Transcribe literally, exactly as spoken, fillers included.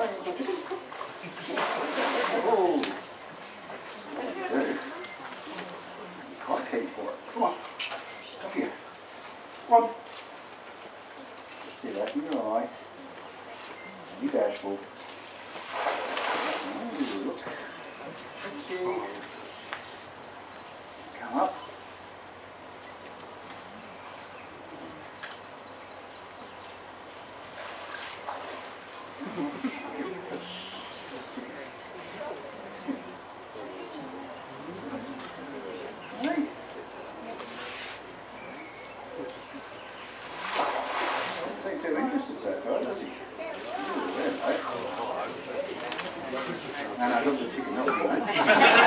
Oh. There. Can't take for it. Come on. Come here. Come on. Just do that in your eye. You dashboard. Ooh, look. Let's see. Come up. And I love the chicken,